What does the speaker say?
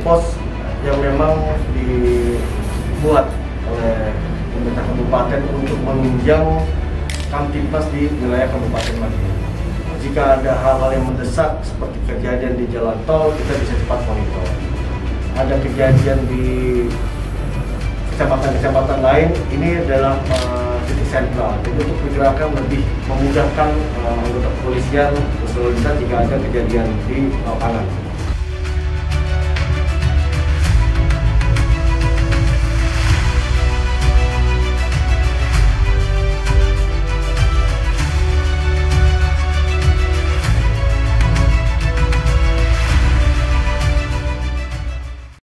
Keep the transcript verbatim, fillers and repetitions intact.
pos yang memang dibuat oleh pemerintah kabupaten untuk menunjang Kamtipmas di wilayah Kabupaten Madiun. Jika ada hal-hal yang mendesak seperti kejadian di jalan tol, kita bisa cepat monitor. Ada kejadian di kecamatan-kecamatan lain, ini adalah uh, titik sentral. Jadi untuk pergerakan lebih memudahkan uh, anggota kepolisian berlalu lintas jika ada kejadian di lapangan.